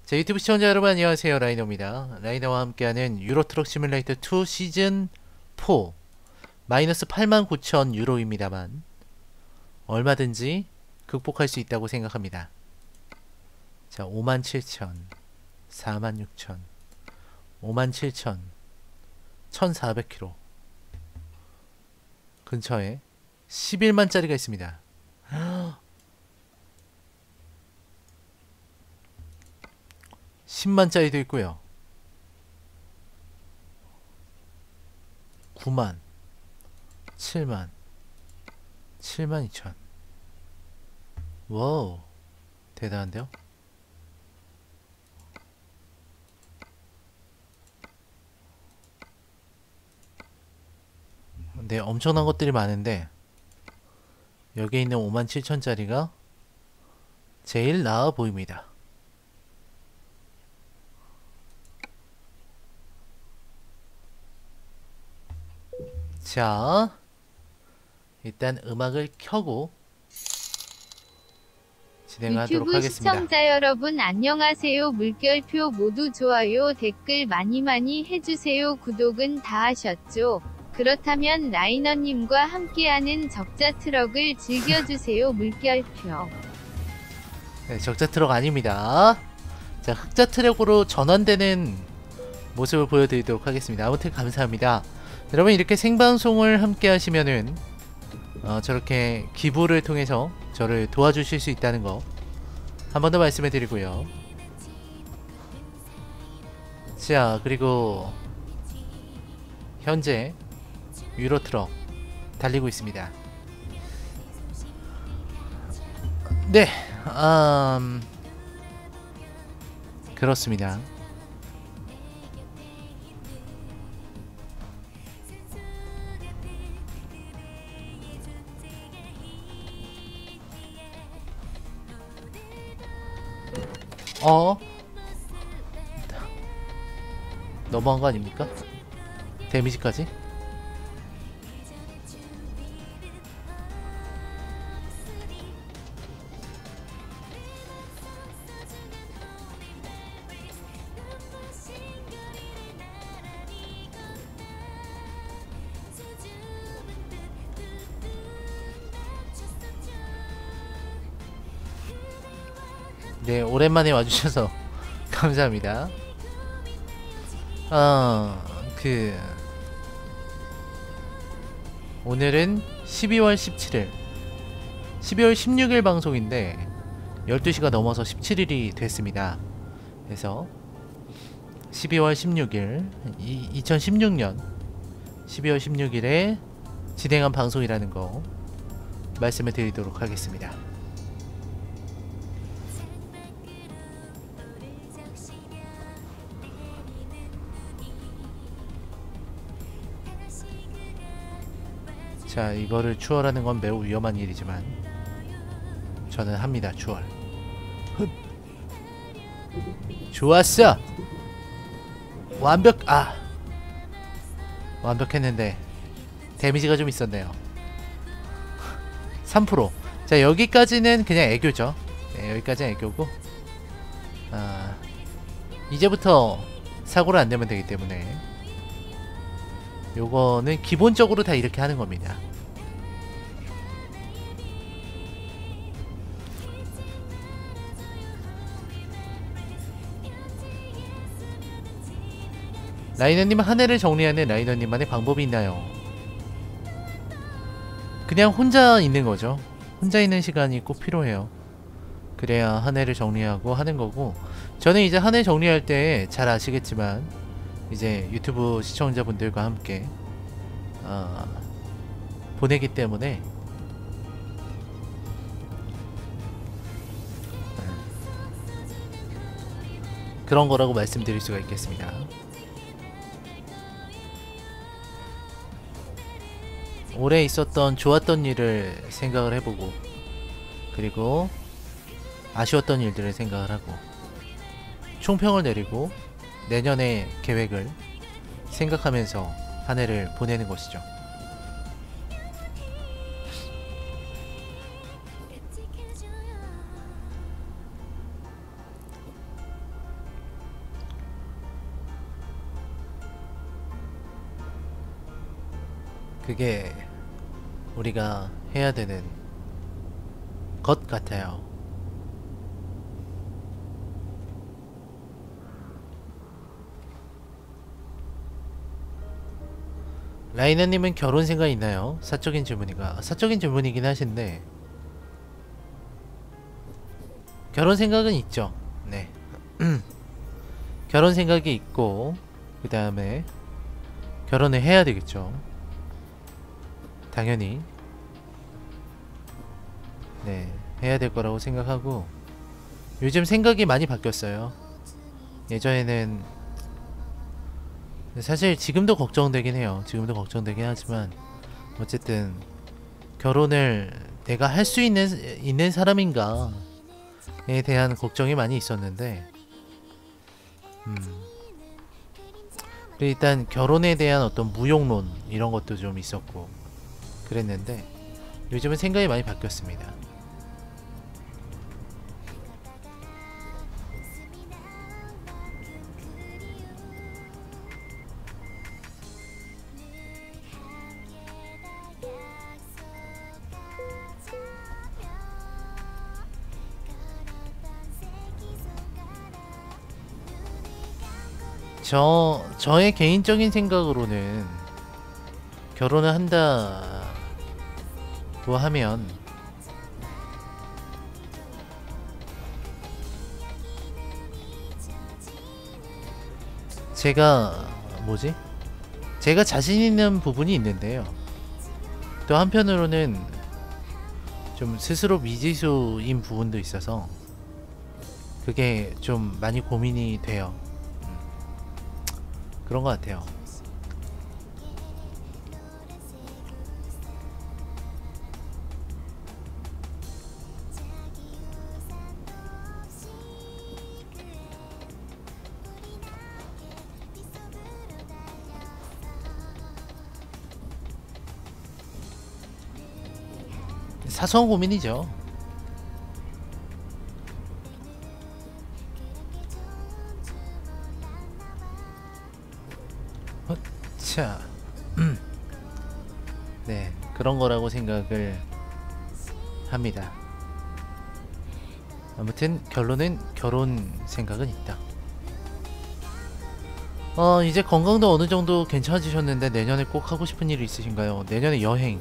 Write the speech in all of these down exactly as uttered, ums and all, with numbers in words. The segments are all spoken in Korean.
자, 유튜브 시청자 여러분 안녕하세요. 라이너입니다. 라이너와 함께하는 유로트럭 시뮬레이터 투 시즌 사 마이너스 팔만 구천 유로입니다만 얼마든지 극복할 수 있다고 생각합니다. 자, 오만 칠천, 사만 육천, 오만 칠천, 천사백 킬로미터 근처에 십일만짜리가 있습니다. 십만짜리도 있고요. 구만, 칠만, 칠만 이천. 와우, 대단한데요? 네, 엄청난 것들이 많은데 여기 있는 오만 칠천짜리가 제일 나아 보입니다. 자, 일단 음악을 켜고 진행하도록 유튜브 하겠습니다. 시청자 여러분 안녕하세요. 물결표 모두 좋아요 댓글 많이 많이 해주세요. 구독은 다 하셨죠? 그렇다면 라이너님과 함께하는 적자 트럭을 즐겨주세요. 물결표. 네, 적자 트럭 아닙니다. 자, 흑자 트럭으로 전환되는 모습을 보여드리도록 하겠습니다. 아무튼 감사합니다. 여러분, 이렇게 생방송을 함께 하시면은 어, 저렇게 기부를 통해서 저를 도와주실 수 있다는 거 한 번 더 말씀해 드리고요. 자, 그리고 현재 유로트럭 달리고 있습니다. 네, 음, 그렇습니다. 어? 너무한 거 아닙니까? 데미지까지? 네, 오랜만에 와주셔서 감사합니다. 어, 그 오늘은 십이월 십칠일, 십이월 십육일 방송인데 열두 시가 넘어서 십칠일이 됐습니다. 그래서 십이월 십육일, 이, 이천십육년 십이월 십육일에 진행한 방송이라는 거 말씀을 드리도록 하겠습니다. 자, 이거를 추월하는 건 매우 위험한 일이지만 저는 합니다. 추월. 흡. 좋았어. 완벽. 아, 완벽했는데 데미지가 좀 있었네요. 삼 퍼센트. 자, 여기까지는 그냥 애교죠. 네, 여기까지는 애교고, 아, 이제부터 사고를 안 내면 되기 때문에 요거는 기본적으로 다 이렇게 하는 겁니다. 라이너님, 한 해를 정리하는 라이너님만의 방법이 있나요? 그냥 혼자 있는 거죠. 혼자 있는 시간이 꼭 필요해요. 그래야 한 해를 정리하고 하는 거고, 저는 이제 한 해 정리할 때 잘 아시겠지만 이제 유튜브 시청자분들과 함께 어, 보내기 때문에 그런 거라고 말씀드릴 수가 있겠습니다. 올해 있었던 좋았던 일을 생각을 해보고, 그리고 아쉬웠던 일들을 생각을 하고 총평을 내리고 내년의 계획을 생각하면서 한 해를 보내는 것이죠. 그게 우리가 해야 되는 것 같아요. 라이너님은 결혼 생각 있나요? 사적인 질문이가 사적인 질문이긴 하신데 결혼 생각은 있죠. 네. 결혼 생각이 있고 그 다음에 결혼을 해야 되겠죠. 당연히 네 해야 될 거라고 생각하고 요즘 생각이 많이 바뀌었어요. 예전에는 사실 지금도 걱정되긴 해요. 지금도 걱정되긴 하지만 어쨌든 결혼을 내가 할 수 있는 있는 사람인가에 대한 걱정이 많이 있었는데 음 일단 결혼에 대한 어떤 무용론 이런 것도 좀 있었고 그랬는데 요즘은 생각이 많이 바뀌었습니다. 저, 저의 개인적인 생각으로는 결혼을 한다고 하면 제가 뭐지? 제가 자신 있는 부분이 있는데요. 또 한편으로는 좀 스스로 미지수인 부분도 있어서 그게 좀 많이 고민이 돼요. 그런 것 같아요. 사소한 고민이죠. 자, 네, 그런 거라고 생각을 합니다. 아무튼 결론은 결혼 생각은 있다. 어, 이제 건강도 어느 정도 괜찮아지셨는데 내년에 꼭 하고 싶은 일이 있으신가요? 내년에 여행.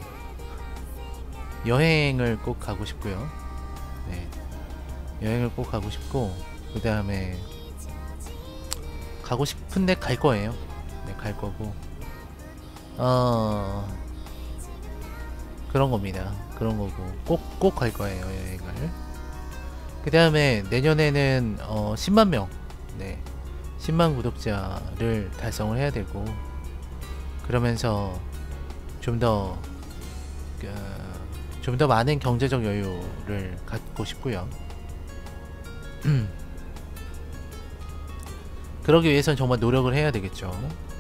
여행을 꼭 가고 싶고요. 네, 여행을 꼭 가고 싶고 그 다음에 가고 싶은데 갈 거예요. 네, 갈 거고. 어 그런 겁니다. 그런 거고 꼭 꼭 갈 거예요 여행을. 그 다음에 내년에는 어 십만 명, 네 십만 구독자를 달성을 해야 되고 그러면서 좀 더 좀 더 많은 경제적 여유를 갖고 싶고요. 그러기 위해서는 정말 노력을 해야 되겠죠.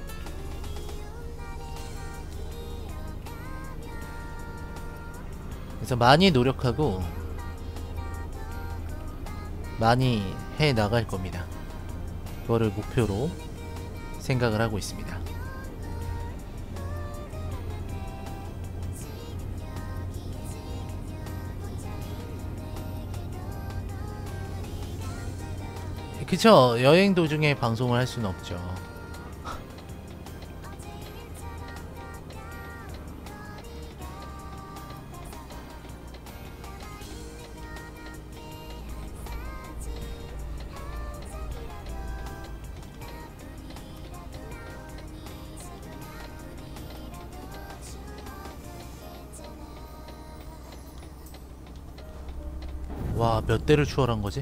그래서 많이 노력하고 많이 해 나갈 겁니다. 그거를 목표로 생각을 하고 있습니다. 그쵸, 여행 도중에 방송을 할 수는 없죠. 와, 몇 대를 추월한 거지?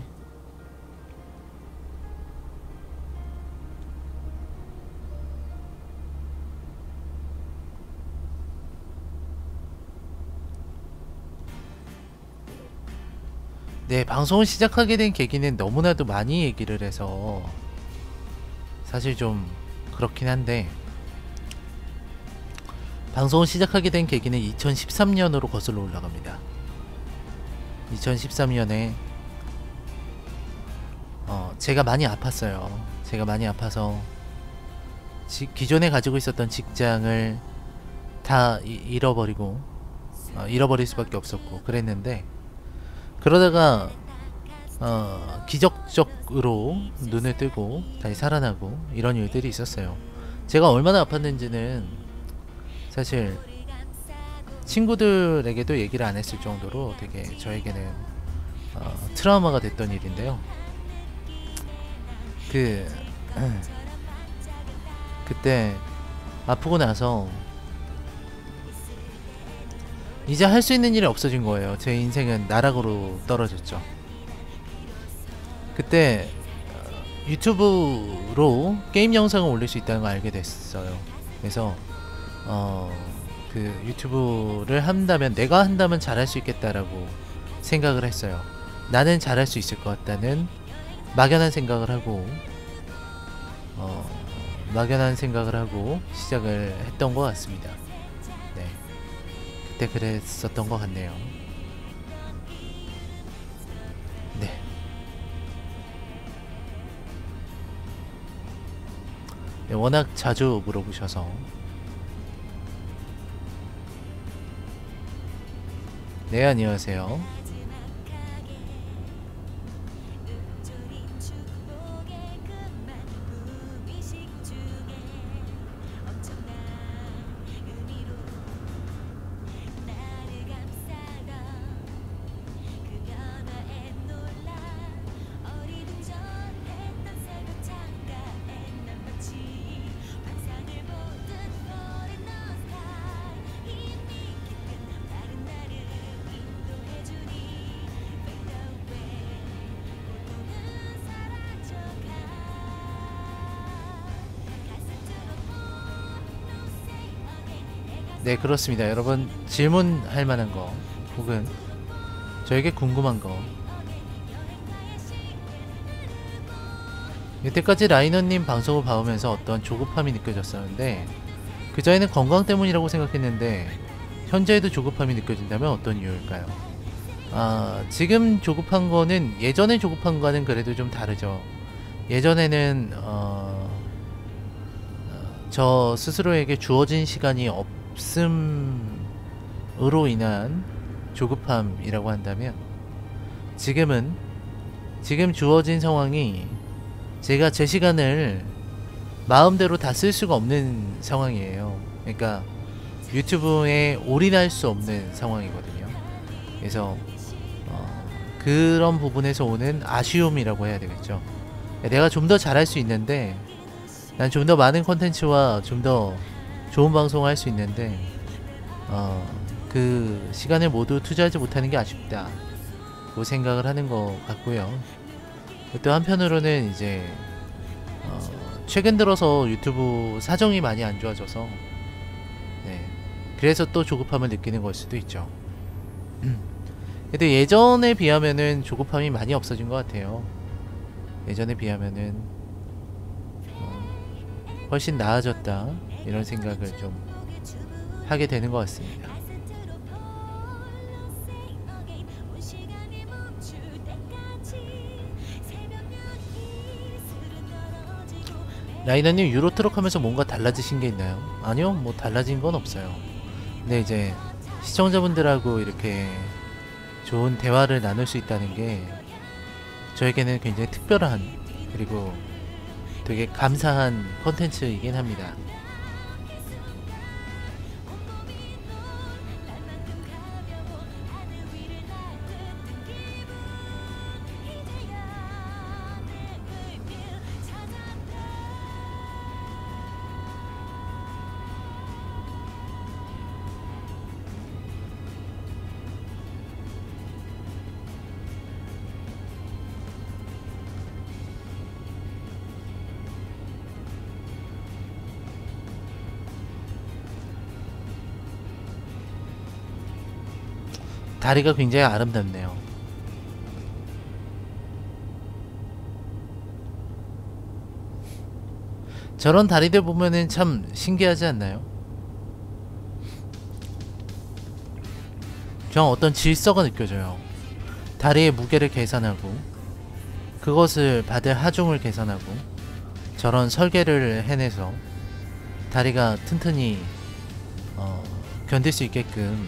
네, 방송을 시작하게 된 계기는 너무나도 많이 얘기를 해서 사실 좀 그렇긴 한데 방송을 시작하게 된 계기는 이천십삼 년으로 거슬러 올라갑니다. 이천십삼 년에 어, 제가 많이 아팠어요. 제가 많이 아파서 지, 기존에 가지고 있었던 직장을 다 이, 잃어버리고 어, 잃어버릴 수밖에 없었고 그랬는데, 그러다가 어, 기적적으로 눈을 뜨고 다시 살아나고 이런 일들이 있었어요. 제가 얼마나 아팠는지는 사실 친구들에게도 얘기를 안 했을 정도로 되게 저에게는 어, 트라우마가 됐던 일인데요. 그 그때 아프고 나서 이제 할 수 있는 일이 없어진 거예요. 제 인생은 나락으로 떨어졌죠. 그때 어, 유튜브로 게임 영상을 올릴 수 있다는 걸 알게 됐어요. 그래서 어, 그 유튜브를 한다면, 내가 한다면 잘할 수 있겠다라고 생각을 했어요. 나는 잘할 수 있을 것 같다는 막연한 생각을 하고 어, 막연한 생각을 하고 시작을 했던 것 같습니다. 네, 그때 그랬었던 것 같네요. 네. 네, 워낙 자주 물어보셔서. 네, 안녕하세요. 네, 그렇습니다. 여러분, 질문할 만한 거 혹은 저에게 궁금한 거, 여태까지 라이너님 방송을 봐오면서 어떤 조급함이 느껴졌었는데, 그 전에는 건강 때문이라고 생각했는데 현재에도 조급함이 느껴진다면 어떤 이유일까요? 아, 지금 조급한 거는 예전에 조급한 거는 그래도 좀 다르죠. 예전에는 어, 저 스스로에게 주어진 시간이 없음으로 인한 조급함이라고 한다면, 지금은 지금 주어진 상황이 제가 제 시간을 마음대로 다 쓸 수가 없는 상황이에요. 그러니까 유튜브에 올인할 수 없는 상황이거든요. 그래서 어, 그런 부분에서 오는 아쉬움이라고 해야 되겠죠. 내가 좀 더 잘할 수 있는데, 난 좀 더 많은 콘텐츠와 좀 더 좋은 방송을 할 수 있는데 어, 그 시간을 모두 투자하지 못하는 게 아쉽다 고 생각을 하는 것 같고요. 또 한편으로는 이제 어, 최근 들어서 유튜브 사정이 많이 안 좋아져서, 네, 그래서 또 조급함을 느끼는 걸 수도 있죠. 근데 예전에 비하면은 조급함이 많이 없어진 것 같아요. 예전에 비하면은 어, 훨씬 나아졌다 이런 생각을 좀 하게 되는 것 같습니다. 라이너님, 유로트럭 하면서 뭔가 달라지신 게 있나요? 아니요, 뭐 달라진 건 없어요. 근데 이제 시청자분들하고 이렇게 좋은 대화를 나눌 수 있다는 게 저에게는 굉장히 특별한, 그리고 되게 감사한 콘텐츠이긴 합니다. 다리가 굉장히 아름답네요. 저런 다리들 보면은 참 신기하지 않나요? 저 어떤 질서가 느껴져요. 다리의 무게를 계산하고 그것을 받을 하중을 계산하고 저런 설계를 해내서 다리가 튼튼히 어, 견딜 수 있게끔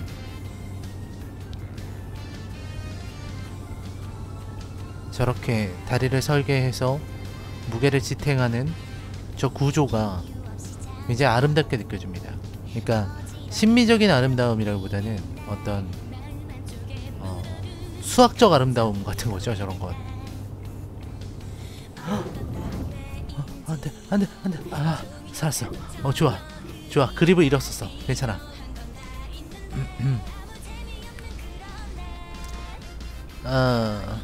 저렇게 다리를 설계해서 무게를 지탱하는 저 구조가 굉장히 아름답게 느껴집니다. 그러니까 심미적인 아름다움이라기보다는 어떤 어, 수학적 아름다움 같은 거죠. 저런 건. 안돼 안돼 안돼. 아 살았어. 어 좋아 좋아. 그립을 잃었었어. 괜찮아. 아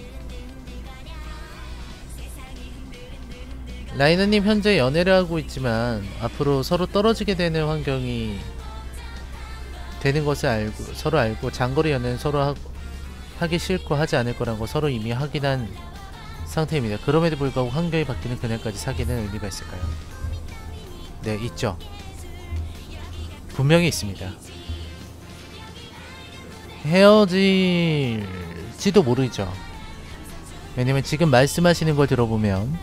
라이너님 현재 연애를 하고 있지만 앞으로 서로 떨어지게 되는 환경이 되는 것을 알고 서로 알고 장거리 연애는 서로 하, 하기 싫고 하지 않을 거라는 거 서로 이미 확인한 상태입니다. 그럼에도 불구하고 환경이 바뀌는 그날까지 사귀는 의미가 있을까요? 네, 있죠. 분명히 있습니다. 헤어질지도 모르죠. 왜냐면 지금 말씀하시는 걸 들어보면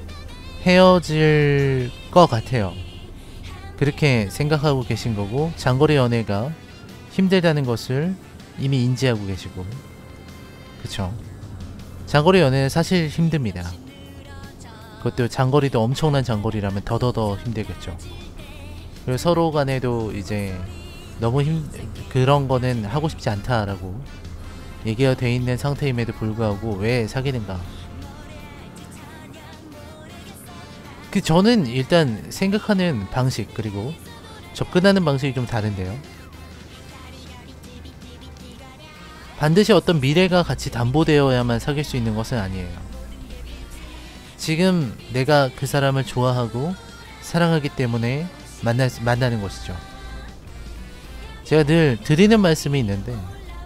헤어질 것 같아요. 그렇게 생각하고 계신 거고, 장거리 연애가 힘들다는 것을 이미 인지하고 계시고, 그쵸? 장거리 연애는 사실 힘듭니다. 그것도 장거리도 엄청난 장거리라면 더더더 힘들겠죠. 그리고 서로 간에도 이제 너무 힘 그런 거는 하고 싶지 않다라고 얘기가 돼 있는 상태임에도 불구하고 왜 사귀는가? 그 저는 일단 생각하는 방식 그리고 접근하는 방식이 좀 다른데요. 반드시 어떤 미래가 같이 담보되어야만 사귈 수 있는 것은 아니에요. 지금 내가 그 사람을 좋아하고 사랑하기 때문에 만나, 만나는 것이죠. 제가 늘 드리는 말씀이 있는데,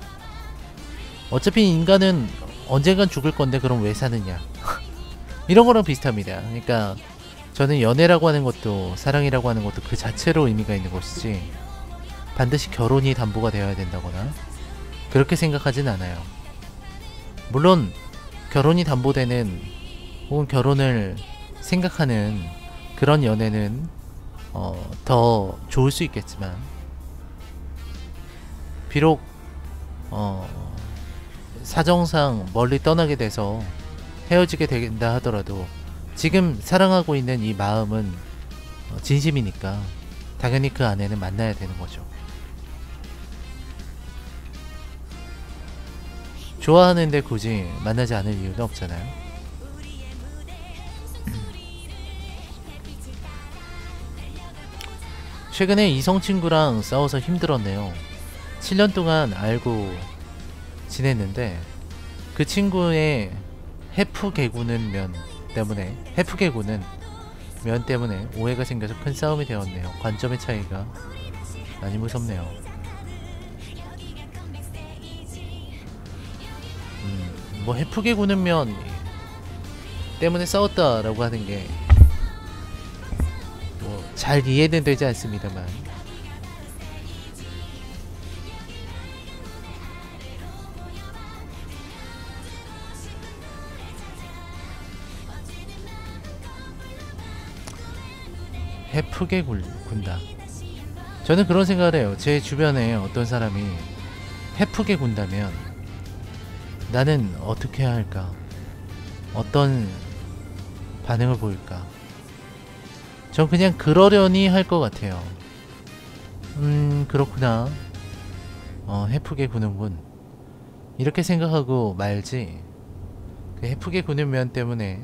어차피 인간은 언젠간 죽을 건데 그럼 왜 사느냐 이런 거랑 비슷합니다. 그러니까 저는 연애라고 하는 것도 사랑이라고 하는 것도 그 자체로 의미가 있는 것이지 반드시 결혼이 담보가 되어야 된다거나 그렇게 생각하진 않아요. 물론 결혼이 담보되는 혹은 결혼을 생각하는 그런 연애는 어, 더 좋을 수 있겠지만, 비록 어, 사정상 멀리 떠나게 돼서 헤어지게 된다 하더라도 지금 사랑하고 있는 이 마음은 진심이니까 당연히 그 안에는 만나야 되는 거죠. 좋아하는데 굳이 만나지 않을 이유는 없잖아요. 최근에 이성 친구랑 싸워서 힘들었네요. 칠 년 동안 알고 지냈는데 그 친구의 해프 개구는 면 때문에 해프 개구는 면 때문에 오해가 생겨서 큰 싸움이 되었네요. 관점의 차이가 많이 무섭네요. 음, 뭐 해프 개구는 면 때문에 싸웠다라고 하는 게 뭐 잘 이해는 되지 않습니다만, 해프게 굴, 군다. 저는 그런 생각을 해요. 제 주변에 어떤 사람이 해프게 군다면 나는 어떻게 해야 할까? 어떤 반응을 보일까? 전 그냥 그러려니 할 것 같아요. 음 그렇구나. 어 해프게 구는군. 이렇게 생각하고 말지, 그 해프게 구는 면 때문에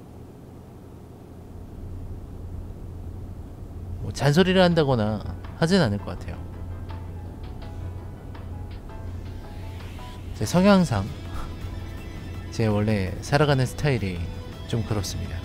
뭐 잔소리를 한다거나 하진 않을 것 같아요. 제 성향상 제 원래 살아가는 스타일이 좀 그렇습니다.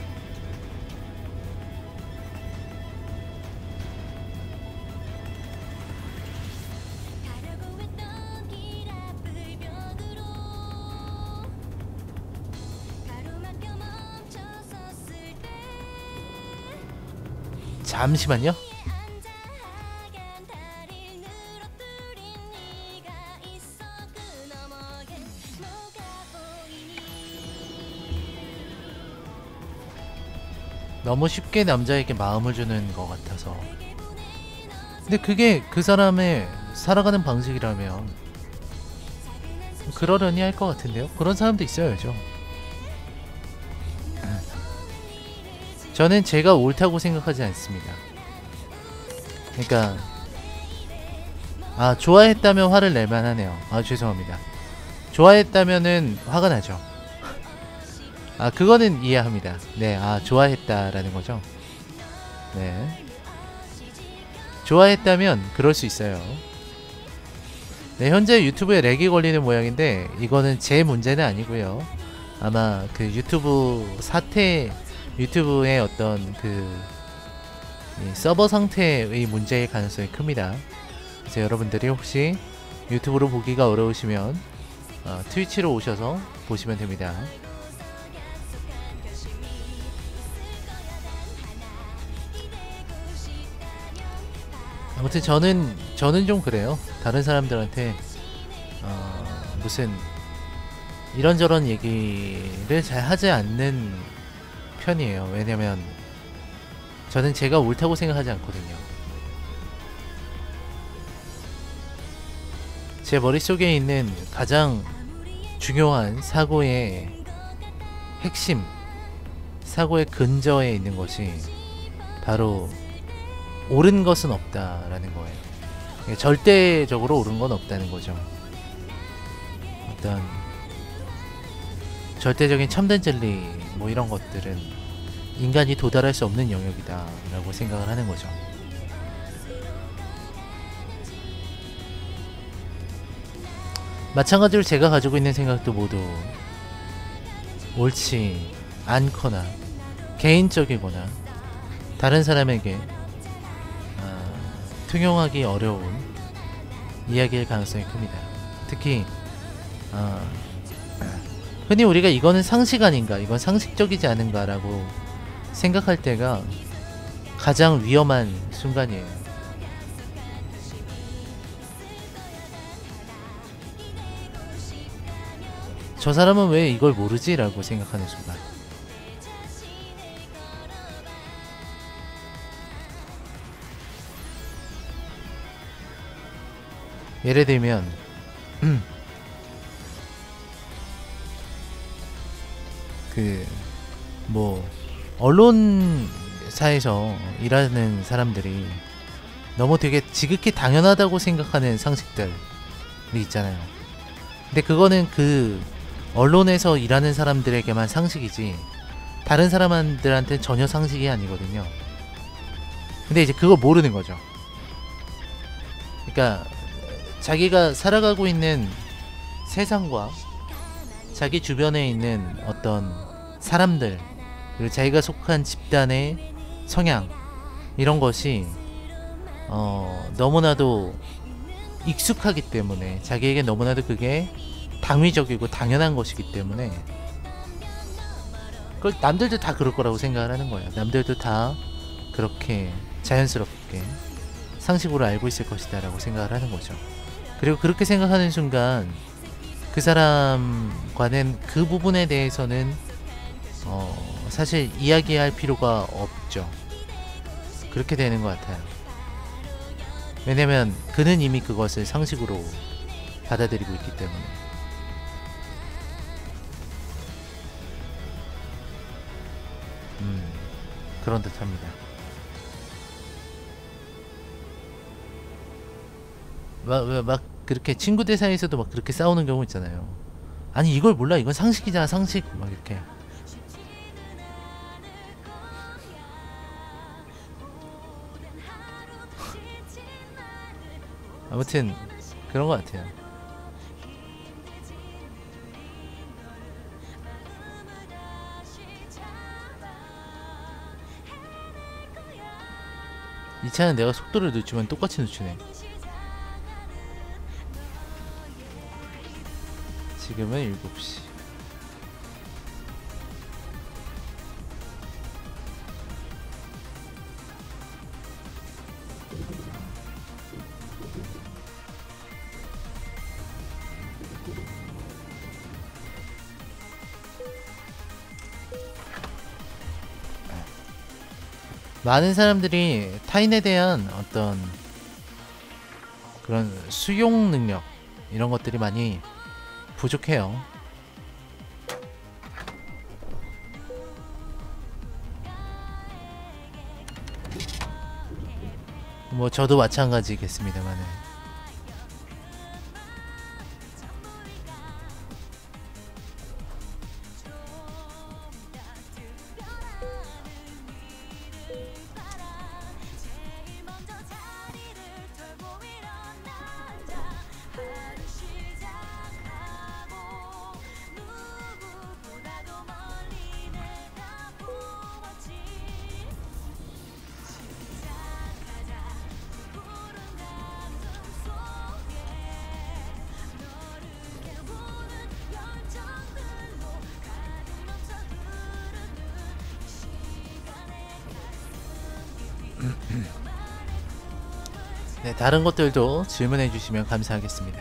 잠시만요. 너무 쉽게 남자에게 마음을 주는 것 같아서 근데 그게 그 사람의 살아가는 방식이라면 그러려니 할 것 같은데요. 그런 사람도 있어야죠. 저는 제가 옳다고 생각하지 않습니다. 그러니까 아 좋아했다면 화를 낼만 하네요. 아 죄송합니다. 좋아했다면은 화가 나죠. 아 그거는 이해합니다. 네, 아 좋아했다라는 거죠. 네, 좋아했다면 그럴 수 있어요. 네, 현재 유튜브에 렉이 걸리는 모양인데 이거는 제 문제는 아니고요. 아마 그 유튜브 사태, 유튜브의 어떤 그 서버 상태의 문제일 가능성이 큽니다. 그래서 여러분들이 혹시 유튜브로 보기가 어려우시면 어, 트위치로 오셔서 보시면 됩니다. 아무튼 저는 저는 좀 그래요. 다른 사람들한테 어, 무슨 이런저런 얘기를 잘 하지 않는 편이에요. 왜냐면 저는 제가 옳다고 생각하지 않거든요. 제 머릿속에 있는 가장 중요한 사고의 핵심, 사고의 근저에 있는 것이 바로 옳은 것은 없다라는 거예요. 절대적으로 옳은 건 없다는 거죠. 어떤 절대적인 참된 진리 뭐 이런 것들은 인간이 도달할 수 없는 영역이다 라고 생각을 하는 거죠. 마찬가지로 제가 가지고 있는 생각도 모두 옳지 않거나 개인적이거나 다른 사람에게 통용하기 어려운 이야기일 가능성이 큽니다. 특히 어, 흔히 우리가 이거는 상식 아닌가, 이건 상식적이지 않은가 라고 생각할 때가 가장 위험한 순간이에요. 저 사람은 왜 이걸 모르지? 라고 생각하는 순간. 예를 들면 그 뭐 언론사에서 일하는 사람들이 너무 되게 지극히 당연하다고 생각하는 상식들이 있잖아요. 근데 그거는 그 언론에서 일하는 사람들에게만 상식이지 다른 사람들한테는 전혀 상식이 아니거든요. 근데 이제 그걸 모르는 거죠. 그러니까 자기가 살아가고 있는 세상과 자기 주변에 있는 어떤 사람들, 그리고 자기가 속한 집단의 성향, 이런 것이 어, 너무나도 익숙하기 때문에, 자기에게 너무나도 그게 당위적이고 당연한 것이기 때문에 그걸 남들도 다 그럴 거라고 생각을 하는 거예요. 남들도 다 그렇게 자연스럽게 상식으로 알고 있을 것이다 라고 생각을 하는 거죠. 그리고 그렇게 생각하는 순간 그 사람과는 그 부분에 대해서는 어, 사실 이야기할 필요가 없죠. 그렇게 되는 것 같아요. 왜냐면 그는 이미 그것을 상식으로 받아들이고 있기 때문에. 음, 그런 듯 합니다. 막, 막 그렇게 친구들 사이에서도 막 그렇게 싸우는 경우 있잖아요. 아니 이걸 몰라, 이건 상식이잖아, 상식. 막 이렇게. 아무튼 그런 것 같아요. 이 차는 내가 속도를 늦추면 똑같이 늦추네. 지금은 일곱 시. 많은 사람들이 타인에 대한 어떤 그런 수용 능력 이런 것들이 많이 부족해요. 뭐 저도 마찬가지겠습니다만은. 네, 다른 것들도 질문해 주시면 감사하겠습니다.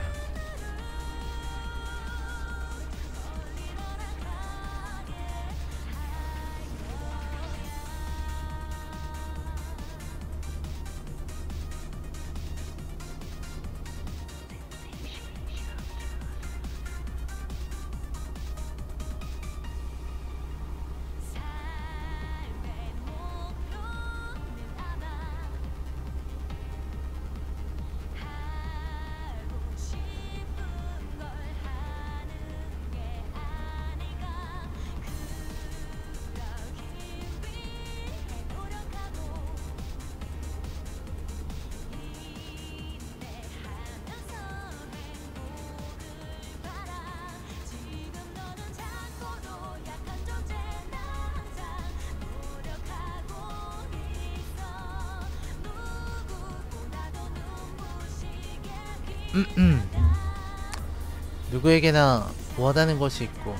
음, 음. 누구에게나 원하는 것이 있고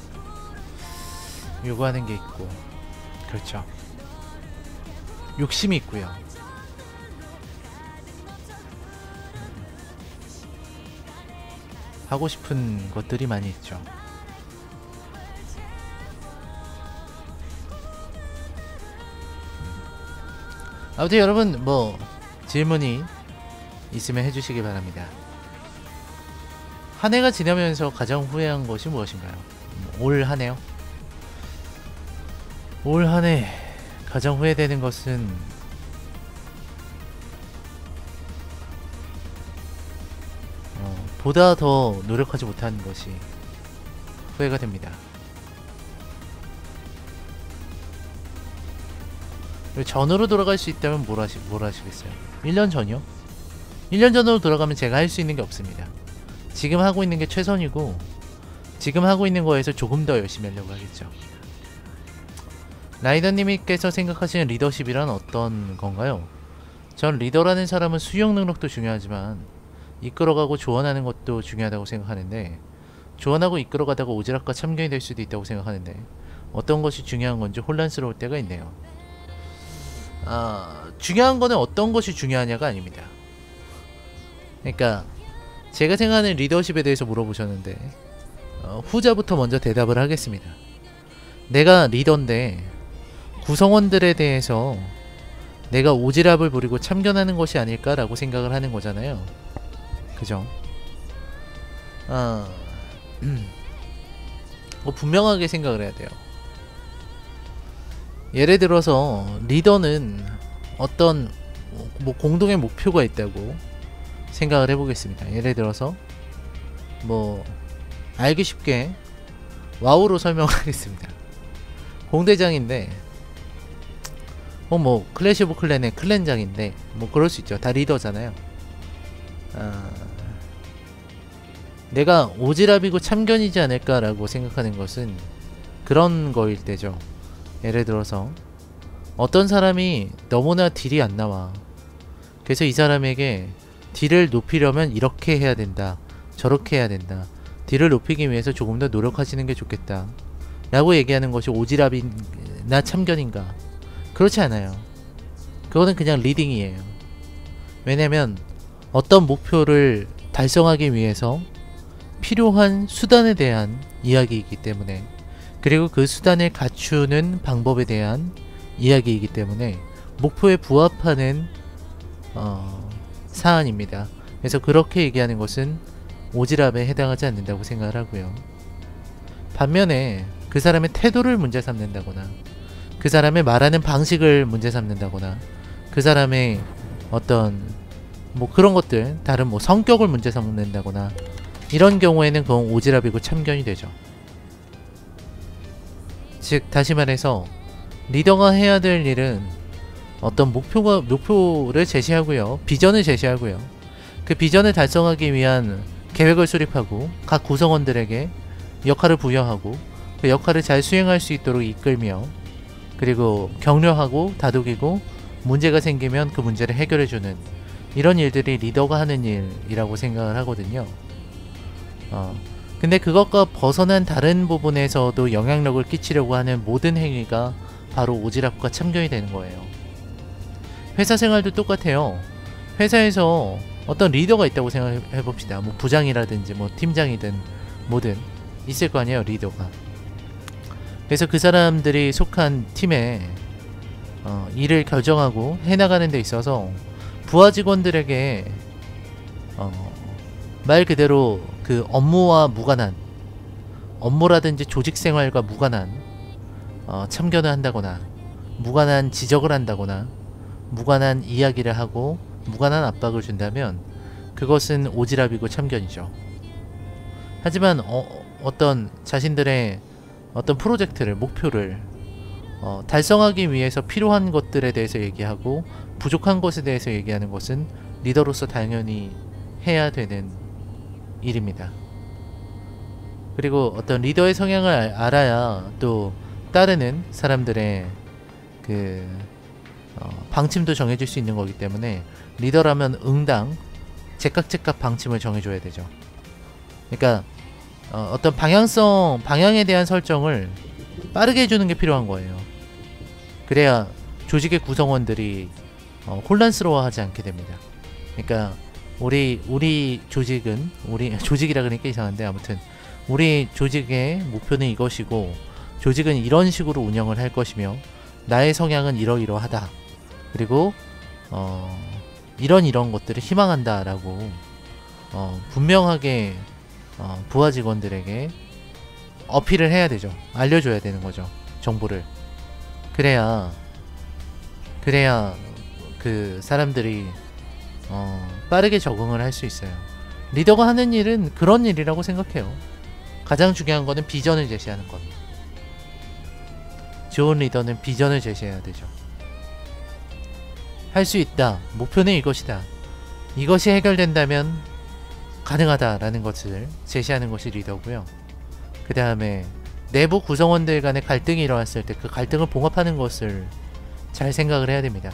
요구하는 게 있고, 그렇죠. 욕심이 있고요. 하고 싶은 것들이 많이 있죠. 아무튼 여러분 뭐 질문이 있으면 해주시기 바랍니다. 한 해가 지나면서 가장 후회한 것이 무엇인가요? 올 한 해요? 올 한 해 가장 후회되는 것은 어, 보다 더 노력하지 못한 것이 후회가 됩니다. 전으로 돌아갈 수 있다면 뭘, 하시, 뭘 하시겠어요? 일 년 전이요? 일 년 전으로 돌아가면 제가 할 수 있는 게 없습니다. 지금 하고 있는 게 최선이고 지금 하고 있는 거에서 조금 더 열심히 하려고 하겠죠. 라이더님께서 생각하시는 리더십이란 어떤 건가요? 전 리더라는 사람은 수용 능력도 중요하지만 이끌어가고 조언하는 것도 중요하다고 생각하는데, 조언하고 이끌어가다가 오지랖과 참견이 될 수도 있다고 생각하는데 어떤 것이 중요한 건지 혼란스러울 때가 있네요. 아, 중요한 거는 어떤 것이 중요하냐가 아닙니다. 그러니까 제가 생각하는 리더십에 대해서 물어보셨는데 어, 후자부터 먼저 대답을 하겠습니다. 내가 리더인데 구성원들에 대해서 내가 오지랖을 부리고 참견하는 것이 아닐까라고 생각을 하는 거잖아요. 그죠? 아, 음. 뭐 분명하게 생각을 해야 돼요. 예를 들어서 리더는 어떤 뭐 공동의 목표가 있다고 생각을 해보겠습니다. 예를 들어서 뭐 알기 쉽게 와우로 설명하겠습니다. 공대장인데 어 뭐 클래시 오브 클랜의 클랜장인데 뭐 그럴 수 있죠. 다 리더잖아요. 아, 내가 오지랖이고 참견이지 않을까라고 생각하는 것은 그런 거일 때죠. 예를 들어서 어떤 사람이 너무나 딜이 안 나와. 그래서 이 사람에게 딜을 높이려면 이렇게 해야 된다, 저렇게 해야 된다, 딜을 높이기 위해서 조금 더 노력하시는 게 좋겠다 라고 얘기하는 것이 오지랖이나 참견인가? 그렇지 않아요. 그거는 그냥 리딩이에요. 왜냐면 어떤 목표를 달성하기 위해서 필요한 수단에 대한 이야기이기 때문에, 그리고 그 수단을 갖추는 방법에 대한 이야기이기 때문에 목표에 부합하는 어, 사안입니다. 그래서 그렇게 얘기하는 것은 오지랖에 해당하지 않는다고 생각을 하고요. 반면에 그 사람의 태도를 문제 삼는다거나 그 사람의 말하는 방식을 문제 삼는다거나 그 사람의 어떤 뭐 그런 것들, 다른 뭐 성격을 문제 삼는다거나 이런 경우에는 그건 오지랖이고 참견이 되죠. 즉 다시 말해서 리더가 해야 될 일은 어떤 목표가, 목표를 제시하고요, 비전을 제시하고요, 그 비전을 달성하기 위한 계획을 수립하고 각 구성원들에게 역할을 부여하고 그 역할을 잘 수행할 수 있도록 이끌며 그리고 격려하고 다독이고 문제가 생기면 그 문제를 해결해주는 이런 일들이 리더가 하는 일이라고 생각을 하거든요. 어, 근데 그것과 벗어난 다른 부분에서도 영향력을 끼치려고 하는 모든 행위가 바로 오지랖과 참견이 되는 거예요. 회사 생활도 똑같아요. 회사에서 어떤 리더가 있다고 생각해봅시다. 뭐 부장이라든지 뭐 팀장이든 뭐든 있을 거 아니에요, 리더가. 그래서 그 사람들이 속한 팀에 어, 일을 결정하고 해나가는 데 있어서 부하 직원들에게 어, 말 그대로 그 업무와 무관한, 업무라든지 조직생활과 무관한 어, 참견을 한다거나 무관한 지적을 한다거나 무관한 이야기를 하고 무관한 압박을 준다면 그것은 오지랖이고 참견이죠. 하지만 어, 어떤 자신들의 어떤 프로젝트를, 목표를 어, 달성하기 위해서 필요한 것들에 대해서 얘기하고 부족한 것에 대해서 얘기하는 것은 리더로서 당연히 해야 되는 일입니다. 그리고 어떤 리더의 성향을 알, 알아야 또 따르는 사람들의 그 어, 방침도 정해줄 수 있는 거기 때문에 리더라면 응당 제깍제깍 방침을 정해줘야 되죠. 그러니까 어, 어떤 방향성, 방향에 대한 설정을 빠르게 해주는 게 필요한 거예요. 그래야 조직의 구성원들이 어, 혼란스러워하지 않게 됩니다. 그러니까 우리 우리 조직은 우리 조직이라 그러니까 이상한데 아무튼 우리 조직의 목표는 이것이고 조직은 이런 식으로 운영을 할 것이며 나의 성향은 이러이러하다. 그리고 어, 이런 이런 것들을 희망한다 라고 어, 분명하게 어, 부하 직원들에게 어필을 해야 되죠. 알려줘야 되는 거죠. 정보를. 그래야 그래야 그 사람들이 어, 빠르게 적응을 할 수 있어요. 리더가 하는 일은 그런 일이라고 생각해요. 가장 중요한 거는 비전을 제시하는 것. 좋은 리더는 비전을 제시해야 되죠. 할 수 있다. 목표는 이것이다. 이것이 해결된다면 가능하다라는 것을 제시하는 것이 리더고요. 그 다음에 내부 구성원들 간의 갈등이 일어났을 때 그 갈등을 봉합하는 것을 잘 생각을 해야 됩니다.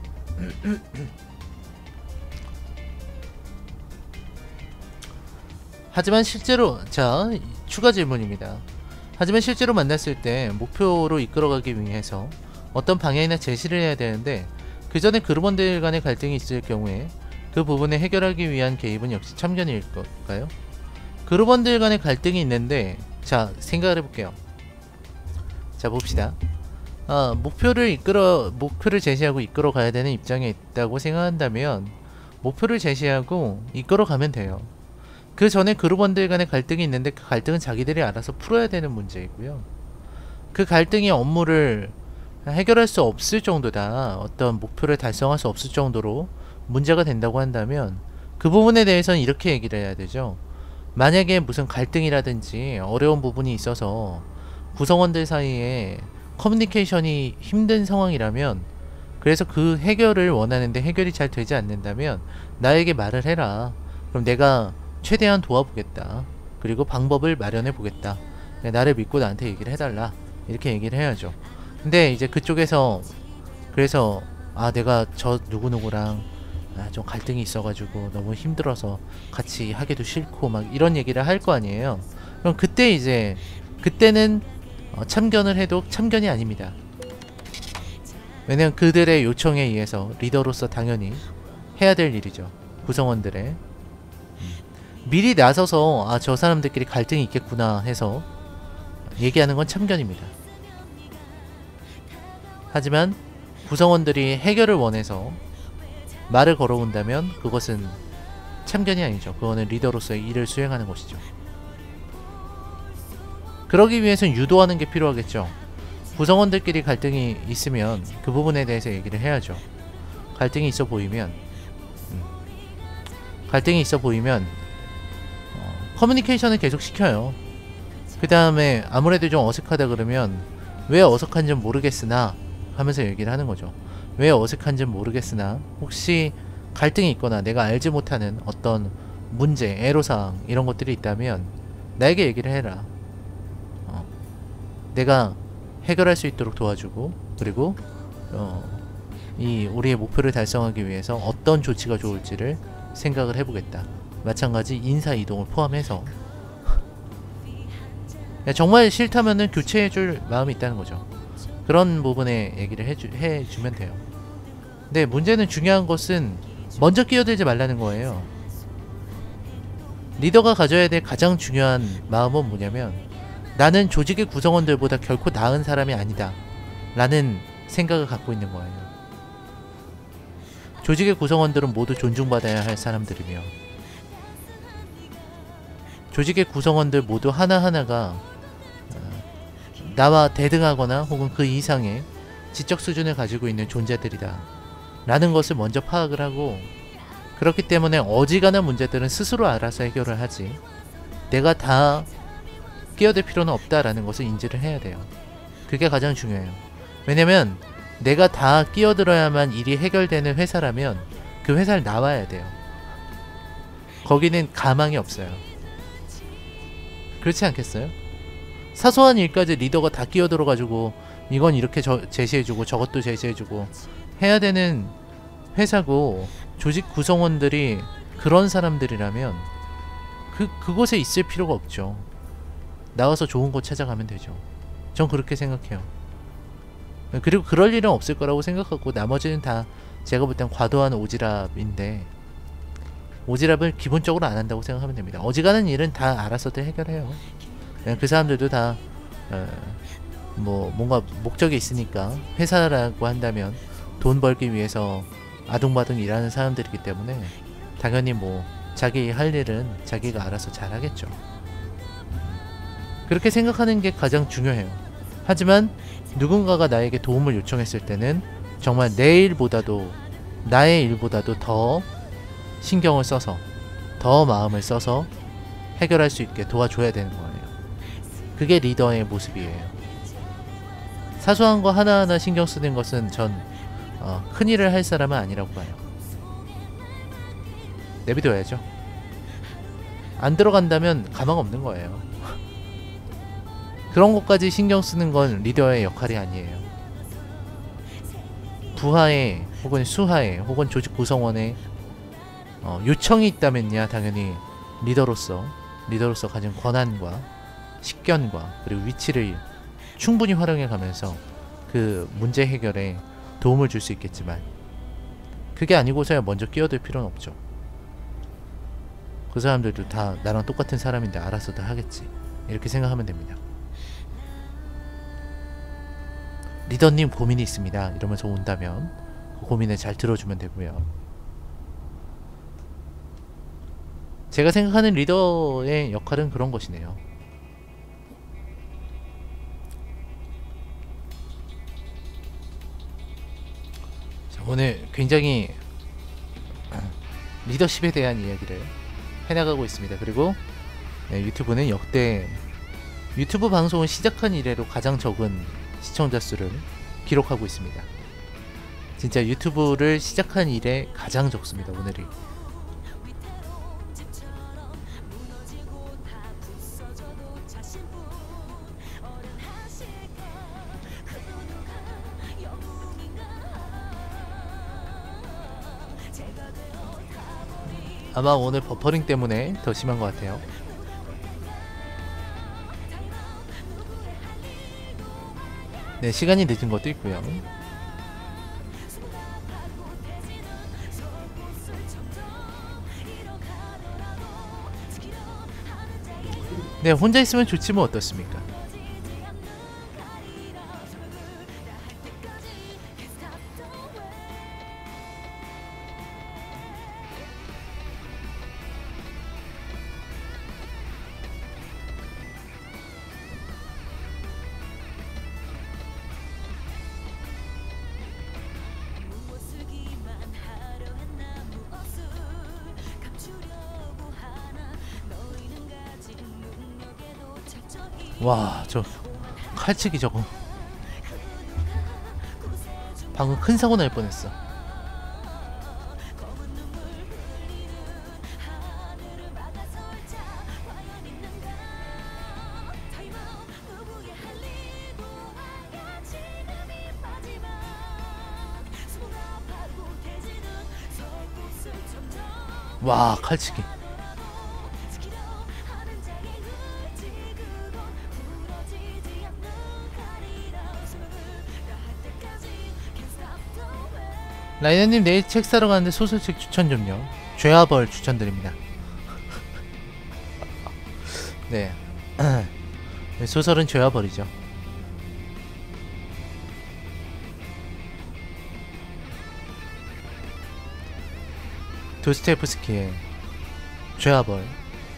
하지만 실제로, 자, 추가 질문입니다. 하지만 실제로 만났을 때 목표로 이끌어가기 위해서 어떤 방향이나 제시를 해야 되는데 그 전에 그룹원들 간의 갈등이 있을 경우에 그 부분을 해결하기 위한 개입은 역시 참견일 걸까요? 그룹원들 간의 갈등이 있는데, 자, 생각을 해볼게요. 자, 봅시다. 아, 목표를 이끌어, 목표를 제시하고 이끌어 가야 되는 입장에 있다고 생각한다면 목표를 제시하고 이끌어 가면 돼요. 그 전에 그룹원들 간의 갈등이 있는데 그 갈등은 자기들이 알아서 풀어야 되는 문제이고요. 그 갈등이 업무를 해결할 수 없을 정도다, 어떤 목표를 달성할 수 없을 정도로 문제가 된다고 한다면 그 부분에 대해서는 이렇게 얘기를 해야 되죠. 만약에 무슨 갈등이라든지 어려운 부분이 있어서 구성원들 사이에 커뮤니케이션이 힘든 상황이라면, 그래서 그 해결을 원하는데 해결이 잘 되지 않는다면 나에게 말을 해라. 그럼 내가 최대한 도와보겠다. 그리고 방법을 마련해 보겠다. 나를 믿고 나한테 얘기를 해달라. 이렇게 얘기를 해야죠. 근데 이제 그쪽에서 그래서 아, 내가 저 누구누구랑 아, 좀 갈등이 있어가지고 너무 힘들어서 같이 하기도 싫고 막 이런 얘기를 할 거 아니에요. 그럼 그때 이제 그때는 어, 참견을 해도 참견이 아닙니다. 왜냐면 그들의 요청에 의해서 리더로서 당연히 해야 될 일이죠. 구성원들의 미리 나서서 아, 저 사람들끼리 갈등이 있겠구나 해서 얘기하는 건 참견입니다. 하지만 구성원들이 해결을 원해서 말을 걸어온다면 그것은 참견이 아니죠. 그거는 리더로서의 일을 수행하는 것이죠. 그러기 위해서는 유도하는 게 필요하겠죠. 구성원들끼리 갈등이 있으면 그 부분에 대해서 얘기를 해야죠. 갈등이 있어 보이면 음, 갈등이 있어 보이면 어, 커뮤니케이션을 계속 시켜요. 그 다음에 아무래도 좀 어색하다 그러면 왜 어색한지 모르겠으나 하면서 얘기를 하는 거죠. 왜 어색한지 모르겠으나 혹시 갈등이 있거나 내가 알지 못하는 어떤 문제, 애로사항 이런 것들이 있다면 나에게 얘기를 해라. 어, 내가 해결할 수 있도록 도와주고, 그리고 어, 이 우리의 목표를 달성하기 위해서 어떤 조치가 좋을지를 생각을 해보겠다. 마찬가지 인사이동을 포함해서 정말 싫다면은 교체해줄 마음이 있다는 거죠. 그런 부분에 얘기를 해주, 해주면 돼요. 근데 문제는, 중요한 것은 먼저 끼어들지 말라는 거예요. 리더가 가져야 될 가장 중요한 마음은 뭐냐면, 나는 조직의 구성원들보다 결코 나은 사람이 아니다 라는 생각을 갖고 있는 거예요. 조직의 구성원들은 모두 존중받아야 할 사람들이며, 조직의 구성원들 모두 하나하나가 나와 대등하거나 혹은 그 이상의 지적 수준을 가지고 있는 존재들이다 라는 것을 먼저 파악을 하고, 그렇기 때문에 어지간한 문제들은 스스로 알아서 해결을 하지 내가 다 끼어들 필요는 없다라는 것을 인지를 해야 돼요. 그게 가장 중요해요. 왜냐면 내가 다 끼어들어야만 일이 해결되는 회사라면 그 회사를 나와야 돼요. 거기는 가망이 없어요. 그렇지 않겠어요? 사소한 일까지 리더가 다 끼어들어가지고 이건 이렇게 저, 제시해주고 저것도 제시해주고 해야 되는 회사고, 조직 구성원들이 그런 사람들이라면 그, 그곳에 있을 필요가 없죠. 나와서 좋은 곳 찾아가면 되죠. 전 그렇게 생각해요. 그리고 그럴 일은 없을 거라고 생각하고, 나머지는 다 제가 볼 땐 과도한 오지랖인데, 오지랖을 기본적으로 안 한다고 생각하면 됩니다. 어지간한 일은 다 알아서들 해결해요. 그 사람들도 다 어, 뭐 뭔가 목적이 있으니까, 회사라고 한다면 돈 벌기 위해서 아둥바둥 일하는 사람들이기 때문에 당연히 뭐 자기 할 일은 자기가 알아서 잘 하겠죠. 그렇게 생각하는 게 가장 중요해요. 하지만 누군가가 나에게 도움을 요청했을 때는 정말 내 일보다도, 나의 일보다도 더 신경을 써서, 더 마음을 써서 해결할 수 있게 도와줘야 되는 거예요. 그게 리더의 모습이에요. 사소한 거 하나하나 신경 쓰는 것은 전 어, 큰일을 할 사람은 아니라고 봐요. 내비둬야죠. 안 들어간다면 가망 없는 거예요. 그런 것까지 신경 쓰는 건 리더의 역할이 아니에요. 부하에 혹은 수하에 혹은 조직 구성원에 어, 요청이 있다면야 당연히 리더로서 리더로서 가진 권한과 식견과 그리고 위치를 충분히 활용해 가면서 그 문제 해결에 도움을 줄 수 있겠지만, 그게 아니고서야 먼저 끼어들 필요는 없죠. 그 사람들도 다 나랑 똑같은 사람인데 알아서 다 하겠지, 이렇게 생각하면 됩니다. 리더님 고민이 있습니다 이러면서 온다면 그 고민을 잘 들어주면 되고요. 제가 생각하는 리더의 역할은 그런 것이네요. 자, 오늘 굉장히 리더십에 대한 이야기를 해나가고 있습니다. 그리고 네, 유튜브는 역대 유튜브 방송을 시작한 이래로 가장 적은 시청자 수를 기록하고 있습니다. 진짜 유튜브를 시작한 이래 가장 적습니다, 오늘이. 아마 오늘 버퍼링 때문에 더 심한 것 같아요. 네, 시간이 늦은 것도 있고요. 네, 혼자 있으면 좋지 뭐 어떻습니까? 와, 저 칼치기 저거 방금 큰 사고 날 뻔했어. 와, 칼치기. 라이너님 내일 책 사러 가는데 소설책 추천 좀요. 죄와벌 추천드립니다. 네. 소설은 죄와벌이죠. 도스토옙스키의 죄와벌.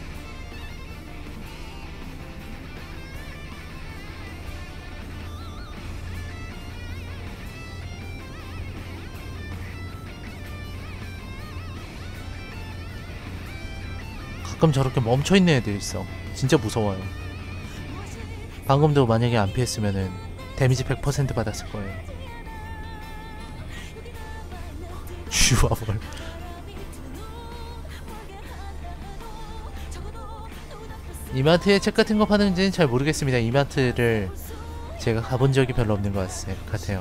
가끔 저렇게 멈춰있는 애들 있어. 진짜 무서워요. 방금도 만약에 안 피했으면은 데미지 백 퍼센트 받았을 거예요. 쥐와벌. 이마트에 책 같은 거 파는지는 잘 모르겠습니다. 이마트를 제가 가본 적이 별로 없는 것 같아요.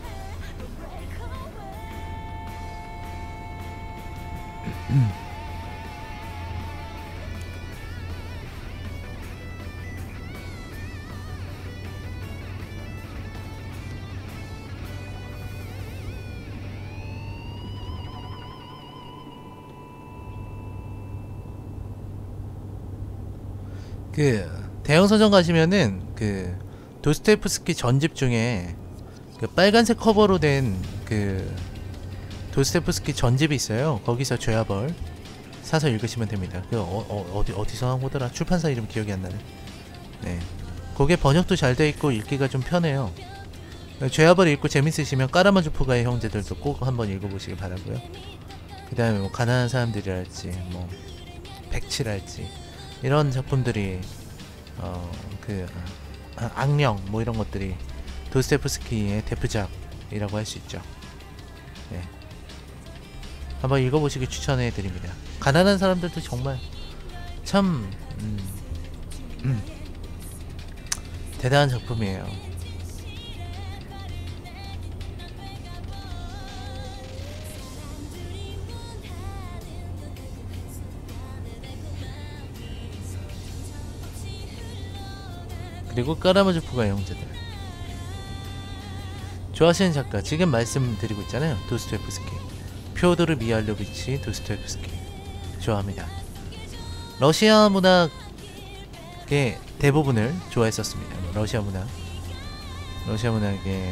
그 대형 서점 가시면은 그 도스토옙스키 전집 중에 그 빨간색 커버로 된 그 도스토옙스키 전집이 있어요. 거기서 죄와벌 사서 읽으시면 됩니다. 그 어, 어, 어디 어디서 한 거더라? 출판사 이름 기억이 안 나네. 네, 그게 번역도 잘 돼 있고 읽기가 좀 편해요. 죄와벌 읽고 재밌으시면 까라마주프가의 형제들도 꼭 한번 읽어보시기 바라고요. 그 다음에 뭐 가난한 사람들이랄지 뭐 백치랄지 이런 작품들이 어 그 아, 악령 뭐 이런 것들이 도스토옙스키의 대표작이라고 할 수 있죠. 네. 한번 읽어보시기 추천해드립니다. 가난한 사람들도 정말 참 음, 음, 대단한 작품이에요. 그리고 까라마조프가의 형제들. 좋아하시는 작가 지금 말씀드리고 있잖아요. 도스토옙스키, 피오도르 미알로비치 도스토옙스키 좋아합니다. 러시아 문학의 대부분을 좋아했었습니다. 러시아 문학 러시아 문학의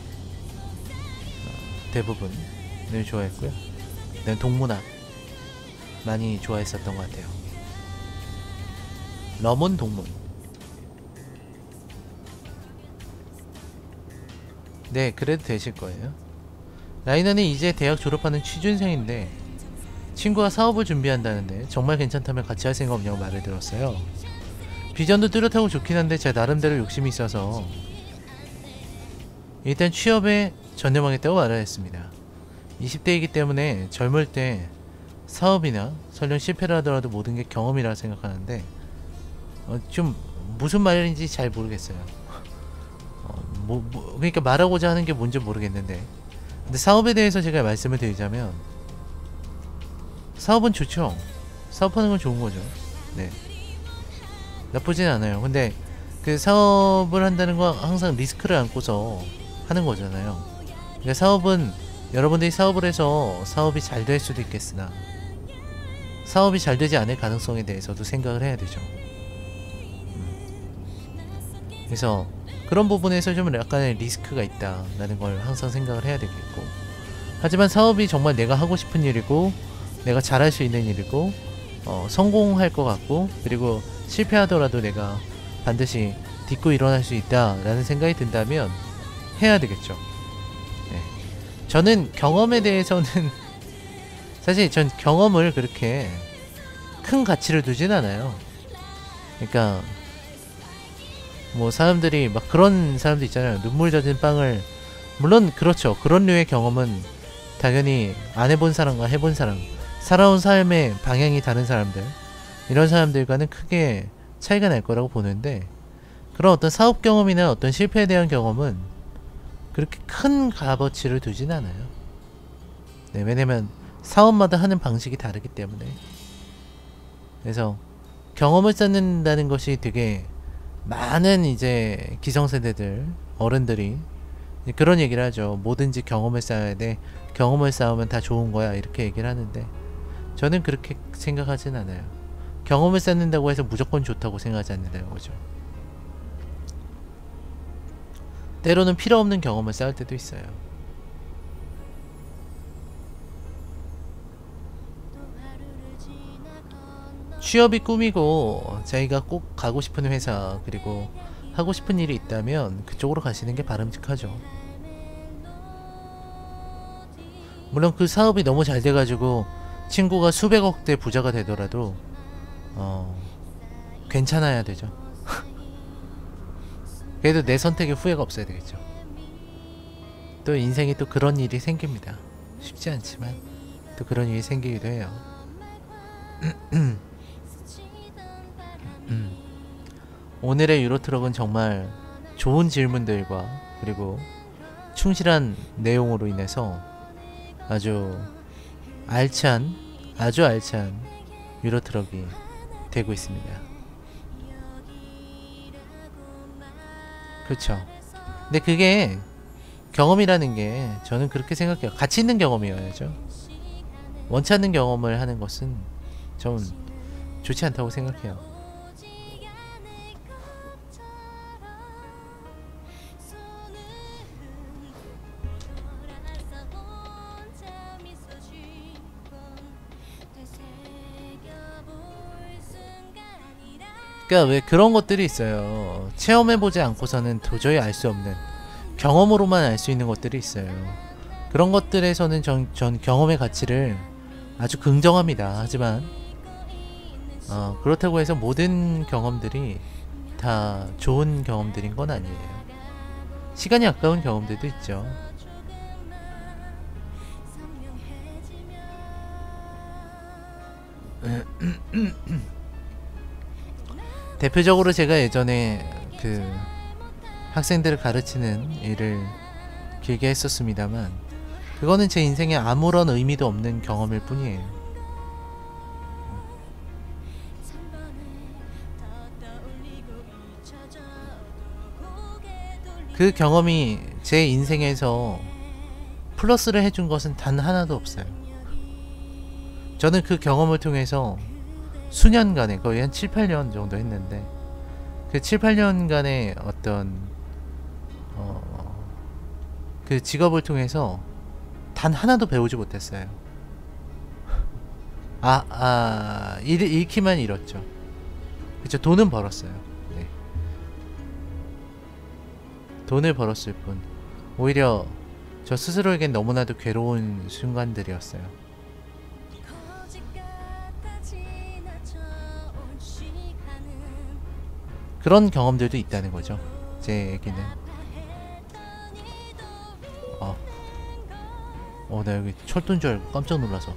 대부분을 좋아했고요. 그다음 동문학 많이 좋아했었던 것 같아요. 러몬 동문. 네, 그래도 되실 거예요. 라이너는 이제 대학 졸업하는 취준생인데 친구가 사업을 준비한다는데 정말 괜찮다면 같이 할 생각 없냐고 말을 들었어요. 비전도 뚜렷하고 좋긴 한데 제 나름대로 욕심이 있어서 일단 취업에 전념하겠다고 말을 했습니다. 이십 대이기 때문에 젊을 때 사업이나 설령 실패를 하더라도 모든 게 경험이라 생각하는데 어, 좀 무슨 말인지 잘 모르겠어요. 어, 뭐, 뭐, 그러니까 말하고자 하는 게 뭔지 모르겠는데, 근데 사업에 대해서 제가 말씀을 드리자면 사업은 좋죠. 사업하는 건 좋은 거죠. 네, 나쁘진 않아요. 근데 그 사업을 한다는 건 항상 리스크를 안고서 하는 거잖아요. 그러니까 사업은 여러분들이 사업을 해서 사업이 잘 될 수도 있겠으나 사업이 잘 되지 않을 가능성에 대해서도 생각을 해야 되죠. 음. 그래서 그런 부분에서 좀 약간의 리스크가 있다라는 걸 항상 생각을 해야 되겠고, 하지만 사업이 정말 내가 하고 싶은 일이고 내가 잘할 수 있는 일이고 어, 성공할 것 같고, 그리고 실패하더라도 내가 반드시 딛고 일어날 수 있다라는 생각이 든다면 해야 되겠죠. 네. 저는 경험에 대해서는 사실 전 경험을 그렇게 큰 가치를 두진 않아요. 그러니까 뭐 사람들이 막 그런 사람도 있잖아요. 눈물 젖은 빵을, 물론 그렇죠. 그런 류의 경험은 당연히 안 해본 사람과 해본 사람, 살아온 삶의 방향이 다른 사람들, 이런 사람들과는 크게 차이가 날 거라고 보는데, 그런 어떤 사업 경험이나 어떤 실패에 대한 경험은 그렇게 큰 값어치를 두진 않아요. 네, 왜냐면 사업마다 하는 방식이 다르기 때문에. 그래서 경험을 쌓는다는 것이 되게 많은 이제 기성세대들, 어른들이 그런 얘기를 하죠. 뭐든지 경험을 쌓아야 돼. 경험을 쌓으면 다 좋은 거야. 이렇게 얘기를 하는데, 저는 그렇게 생각하진 않아요. 경험을 쌓는다고 해서 무조건 좋다고 생각하지 않는다는 거죠. 때로는 필요 없는 경험을 쌓을 때도 있어요. 취업이 꿈이고 자기가 꼭 가고 싶은 회사, 그리고 하고 싶은 일이 있다면 그쪽으로 가시는 게 바람직하죠. 물론 그 사업이 너무 잘 돼가지고 친구가 수백억대 부자가 되더라도 어 괜찮아야 되죠. 그래도 내 선택에 후회가 없어야 되겠죠. 또 인생에 또 그런 일이 생깁니다. 쉽지 않지만 또 그런 일이 생기기도 해요. 음. 오늘의 유로트럭은 정말 좋은 질문들과 그리고 충실한 내용으로 인해서 아주 알찬, 아주 알찬 유로트럭이 되고 있습니다. 그렇죠. 근데 그게 경험이라는 게 저는 그렇게 생각해요. 가치 있는 경험이어야죠. 원치 않는 경험을 하는 것은 좀 좋지 않다고 생각해요. 그러니까 왜 그런 것들이 있어요. 체험해보지 않고서는 도저히 알 수 없는, 경험으로만 알 수 있는 것들이 있어요. 그런 것들에서는 전, 전 경험의 가치를 아주 긍정합니다. 하지만 어, 그렇다고 해서 모든 경험들이 다 좋은 경험들인 건 아니에요. 시간이 아까운 경험들도 있죠. 대표적으로 제가 예전에 그 학생들을 가르치는 일을 길게 했었습니다만, 그거는 제 인생에 아무런 의미도 없는 경험일 뿐이에요. 그 경험이 제 인생에서 플러스를 해준 것은 단 하나도 없어요. 저는 그 경험을 통해서 수년간에, 거의 한 칠, 팔 년 정도 했는데, 그 칠, 팔 년간의 어떤 어, 그 직업을 통해서 단 하나도 배우지 못했어요. 아, 아, 일, 잃기만 잃었죠. 그쵸, 돈은 벌었어요. 네. 돈을 벌었을 뿐, 오히려 저 스스로에겐 너무나도 괴로운 순간들이었어요. 그런 경험들도 있다는 거죠, 제 얘기는. 어, 어, 나 여기 철도인 줄 알고 깜짝 놀라서.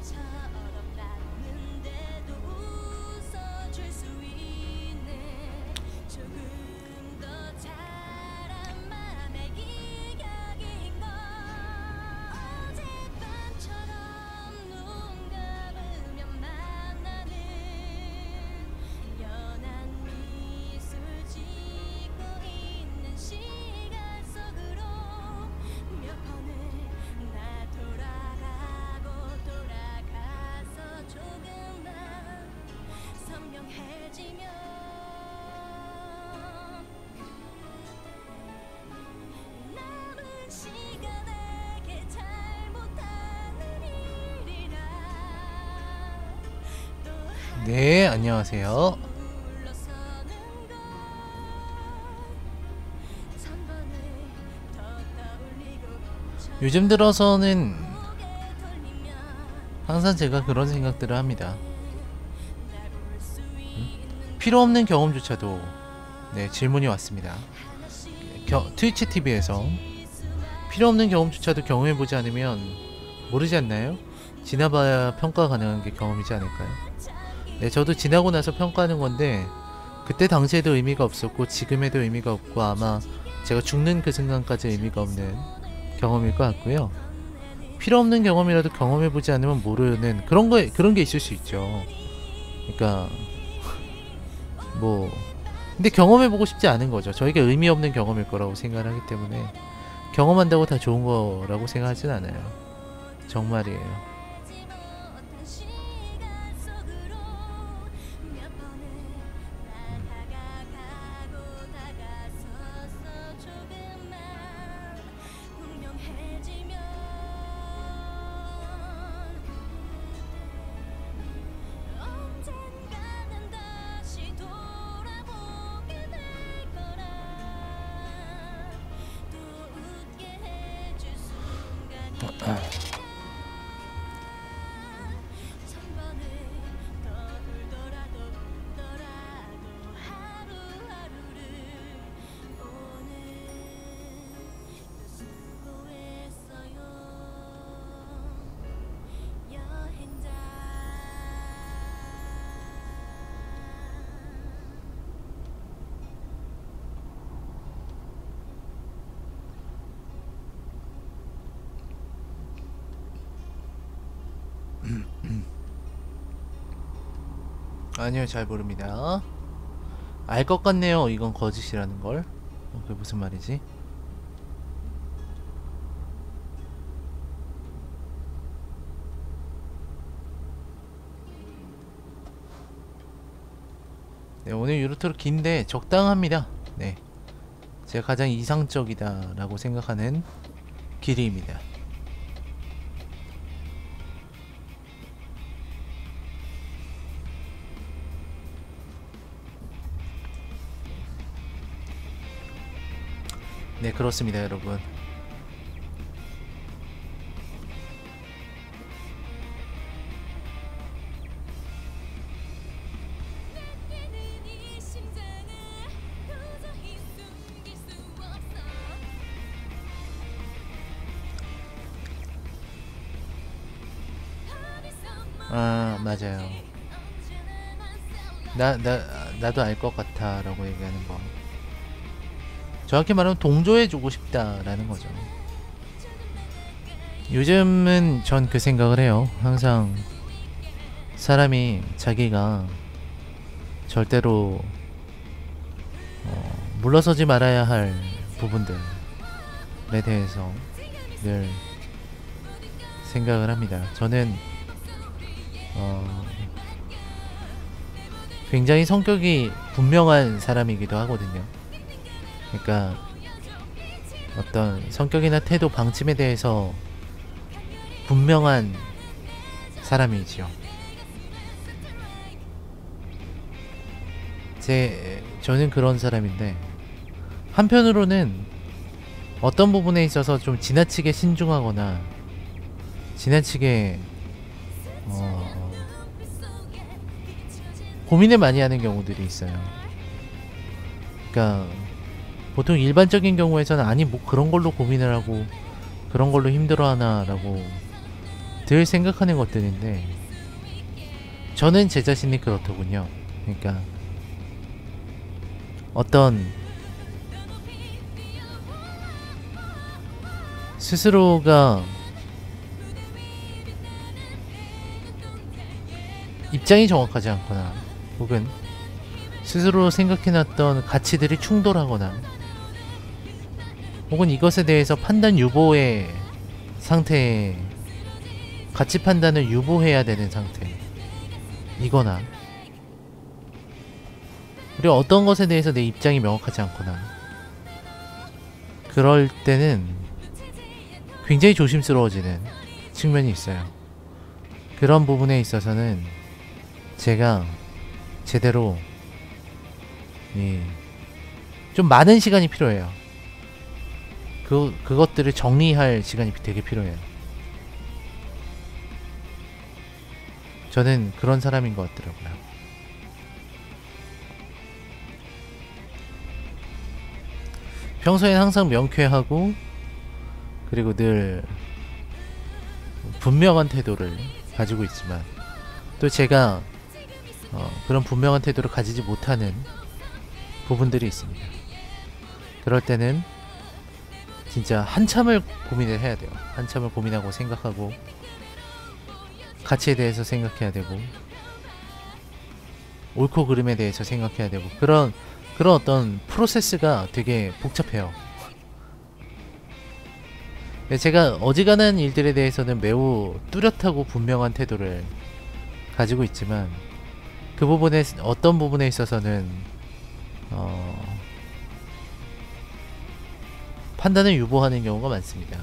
네, 안녕하세요. 요즘 들어서는 항상 제가 그런 생각들을 합니다. 음? 필요 없는 경험조차도 네, 질문이 왔습니다. 겨, 트위치 티비에서 필요 없는 경험조차도 경험해보지 않으면 모르지 않나요? 지나봐야 평가 가능한 게 경험이지 않을까요? 네, 저도 지나고 나서 평가하는 건데 그때 당시에도 의미가 없었고 지금에도 의미가 없고 아마 제가 죽는 그 순간까지 의미가 없는 경험일 것 같고요. 필요 없는 경험이라도 경험해보지 않으면 모르는 그런 거 그런 게 있을 수 있죠. 그러니까 뭐 근데 경험해보고 싶지 않은 거죠. 저에게 의미 없는 경험일 거라고 생각을 하기 때문에 경험한다고 다 좋은 거라고 생각하진 않아요. 정말이에요. 아니요, 잘 모릅니다. 알 것 같네요. 이건 거짓이라는 걸. 어, 그게 무슨 말이지? 네, 오늘 유로트로 긴데 적당합니다. 네, 제가 가장 이상적이다라고 생각하는 길이입니다. 네, 그렇습니다, 여러분. 아, 맞아요. 나, 나, 나도 알 것 같아 라고 얘기하는 거. 정확히 말하면 동조해주고 싶다라는 거죠. 요즘은 전 그 생각을 해요. 항상 사람이 자기가 절대로 어, 물러서지 말아야 할 부분들에 대해서 늘 생각을 합니다. 저는 어, 굉장히 성격이 분명한 사람이기도 하거든요. 그러니까 어떤 성격이나 태도, 방침에 대해서 분명한 사람이지요. 제 저는 그런 사람인데 한편으로는 어떤 부분에 있어서 좀 지나치게 신중하거나 지나치게 어, 고민을 많이 하는 경우들이 있어요. 그러니까 보통 일반적인 경우에서는 아니 뭐 그런 걸로 고민을 하고 그런 걸로 힘들어하나 라고 늘 생각하는 것들인데 저는 제 자신이 그렇더군요. 그러니까 어떤 스스로가 입장이 정확하지 않거나 혹은 스스로 생각해놨던 가치들이 충돌하거나 혹은 이것에 대해서 판단 유보의 상태에 가치 판단을 유보해야 되는 상태 이거나 그리고 어떤 것에 대해서 내 입장이 명확하지 않거나 그럴 때는 굉장히 조심스러워지는 측면이 있어요. 그런 부분에 있어서는 제가 제대로 예, 좀 많은 시간이 필요해요. 그, 그것들을 정리할 시간이 되게 필요해요. 저는 그런 사람인 것 같더라고요. 평소엔 항상 명쾌하고 그리고 늘 분명한 태도를 가지고 있지만 또 제가 어, 그런 분명한 태도를 가지지 못하는 부분들이 있습니다. 그럴 때는 진짜 한참을 고민을 해야 돼요. 한참을 고민하고 생각하고 가치에 대해서 생각해야 되고 옳고 그름에 대해서 생각해야 되고 그런 그런 어떤 프로세스가 되게 복잡해요. 제가 어지간한 일들에 대해서는 매우 뚜렷하고 분명한 태도를 가지고 있지만 그 부분에 어떤 부분에 있어서는 어, 판단을 유보하는 경우가 많습니다.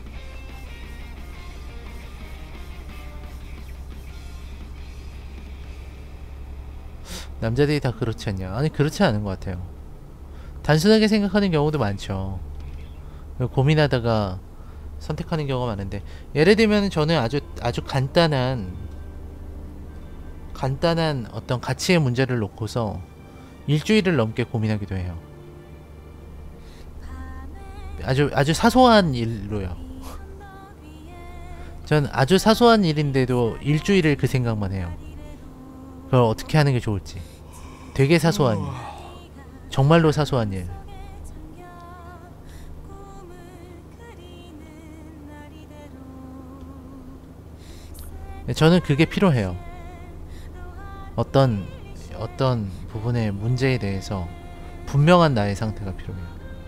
남자들이 다 그렇지 않냐? 아니 그렇지 않은 것 같아요. 단순하게 생각하는 경우도 많죠. 고민하다가 선택하는 경우가 많은데 예를 들면 저는 아주 아주 간단한 간단한 어떤 가치의 문제를 놓고서 일주일을 넘게 고민하기도 해요. 아주 아주 사소한 일로요. 전 아주 사소한 일인데도 일주일을 그 생각만 해요. 그걸 어떻게 하는 게 좋을지. 되게 사소한 일. 정말로 사소한 일. 저는 그게 필요해요. 어떤 어떤 부분의 문제에 대해서 분명한 나의 상태가 필요해요.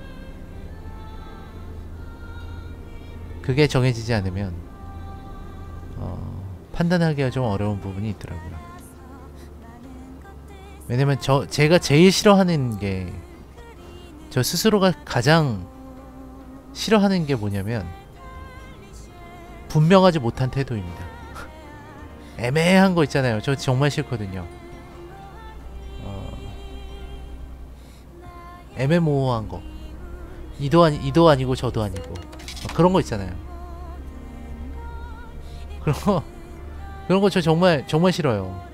그게 정해지지 않으면 어, 판단하기가 좀 어려운 부분이 있더라고요. 왜냐면 저 제가 제일 싫어하는 게 저 스스로가 가장 싫어하는 게 뭐냐면 분명하지 못한 태도입니다. 애매한 거 있잖아요. 저 정말 싫거든요. 어, 애매모호한 거. 이도 아니 이도 아니고 저도 아니고 어, 그런 거 있잖아요. 그런 거 그런 거 저 정말 정말 싫어요.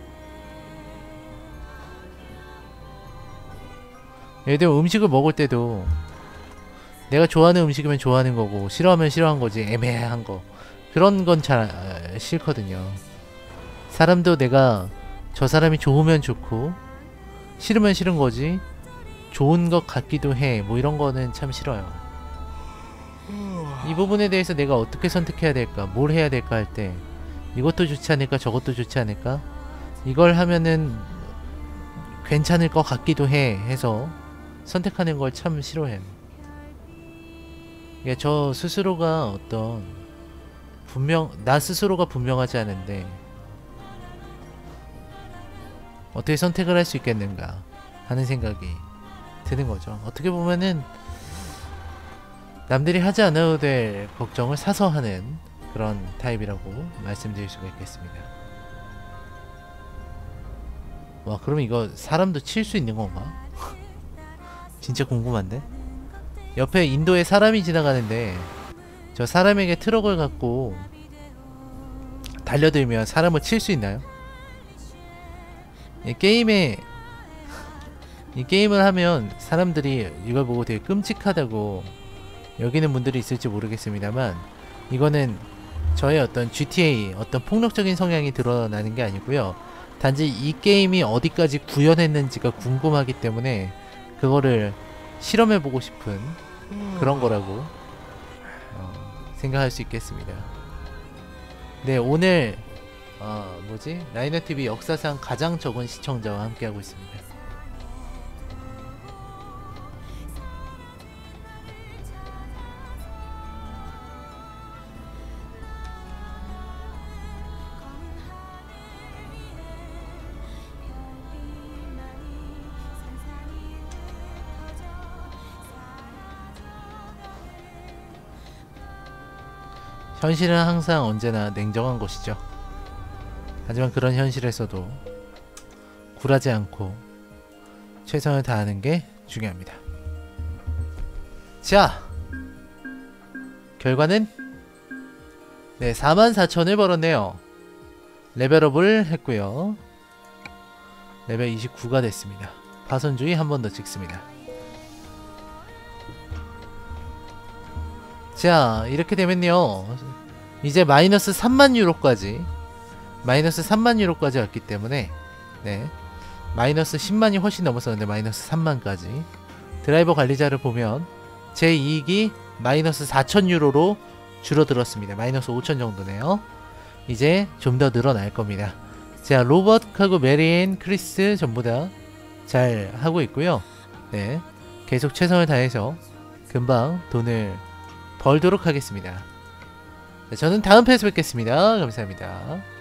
예를 들어 음식을 먹을 때도 내가 좋아하는 음식이면 좋아하는 거고 싫어하면 싫어한 거지. 애매한 거 그런 건 잘 아, 싫거든요. 사람도 내가 저 사람이 좋으면 좋고 싫으면 싫은 거지 좋은 것 같기도 해 뭐 이런 거는 참 싫어요. 이 부분에 대해서 내가 어떻게 선택해야 될까 뭘 해야 될까 할 때 이것도 좋지 않을까 저것도 좋지 않을까 이걸 하면은 괜찮을 것 같기도 해 해서 선택하는 걸 참 싫어해요. 그러니까 저 스스로가 어떤 분명 나 스스로가 분명하지 않은데 어떻게 선택을 할 수 있겠는가 하는 생각이 드는 거죠. 어떻게 보면은 남들이 하지 않아도 될 걱정을 사서 하는 그런 타입이라고 말씀드릴 수가 있겠습니다. 와 그럼 이거 사람도 칠 수 있는 건가? 진짜 궁금한데? 옆에 인도에 사람이 지나가는데 저 사람에게 트럭을 갖고 달려들면 사람을 칠 수 있나요? 이 게임에 이 게임을 하면 사람들이 이걸 보고 되게 끔찍하다고 여기는 분들이 있을지 모르겠습니다만 이거는 저의 어떤 지티에이 어떤 폭력적인 성향이 드러나는 게 아니고요. 단지 이 게임이 어디까지 구현했는지가 궁금하기 때문에 그거를 실험해보고 싶은 그런 거라고 어, 생각할 수 있겠습니다. 네 오늘 어 뭐지 라이너티비 역사상 가장 적은 시청자와 함께하고 있습니다. 현실은 항상 언제나 냉정한 것이죠. 하지만 그런 현실에서도 굴하지 않고 최선을 다하는 게 중요합니다. 자, 결과는 네 사만 사천을 벌었네요. 레벨업을 했고요. 레벨 이십구가 됐습니다. 파선주의 한 번 더 찍습니다. 자, 이렇게 되면요, 이제 마이너스 삼만 유로까지 마이너스 삼만 유로까지 왔기 때문에, 네, 마이너스 십만이 훨씬 넘었었는데 마이너스 삼만까지 드라이버 관리자를 보면 제 이익이 마이너스 사천 유로로 줄어들었습니다. 마이너스 오천 정도네요. 이제 좀 더 늘어날 겁니다. 자, 로버트하고 메리앤, 크리스 전부 다 잘 하고 있고요. 네, 계속 최선을 다해서 금방 돈을 벌도록 하겠습니다. 네, 저는 다음 편에서 뵙겠습니다. 감사합니다.